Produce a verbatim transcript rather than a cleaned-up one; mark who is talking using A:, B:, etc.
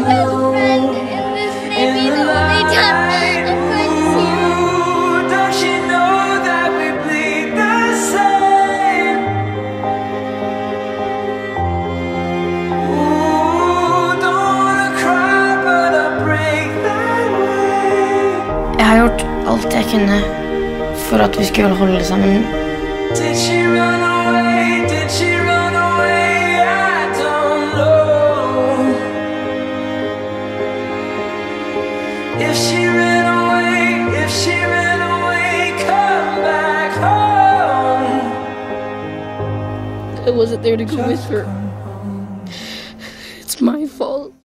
A: best friend in this may be the only time that I'm going to see you.
B: Don't you know that we bleed the same? Ooh, don't wanna cry, but I break that way.
C: Jeg har gjort alt jeg kunne for at vi skulle holde sammen.
B: Did she run away? Did she run away? I don't know. If she ran away, if she ran away, come back home.
D: I wasn't there to go with her. It's my fault.